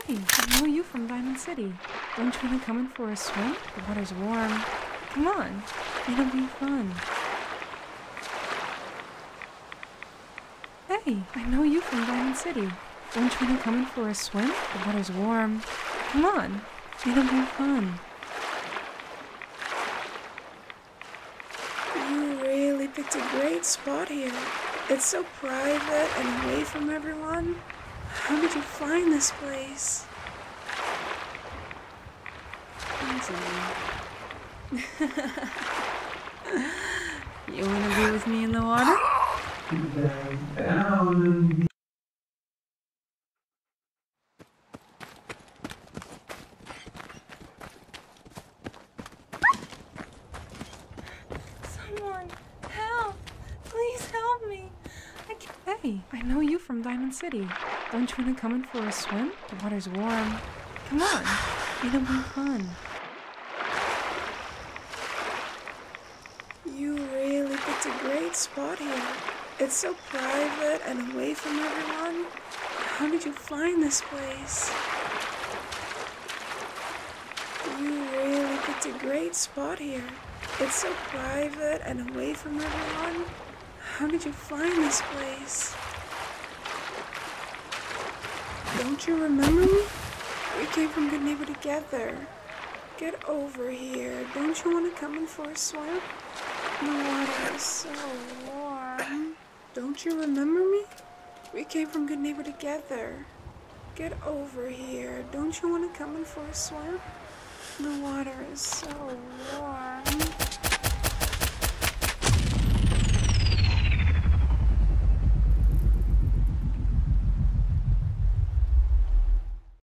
Hey, I know you from Diamond City. Don't you want to come in for a swim? The water's warm. Come on, it'll be fun. Hey, I know you from Diamond City. Don't you want to come in for a swim? The water's warm. Come on, it'll be fun. You really picked a great spot here. It's so private and away from everyone. How did you find this place? You want to be with me in the water? Someone, help! Please help me! Hey, I know you from Diamond City. Don't you want to come in for a swim? The water's warm. Come on, it'll be fun. You really picked a great spot here. It's so private and away from everyone. How did you find this place? You really picked a great spot here. It's so private and away from everyone. How did you find this place? Don't you remember me? We came from Good Neighbor together. Get over here. Don't you want to come in for a swim? The water is so warm. Don't you remember me? We came from Good Neighbor together. Get over here. Don't you want to come in for a swim? The water is so warm.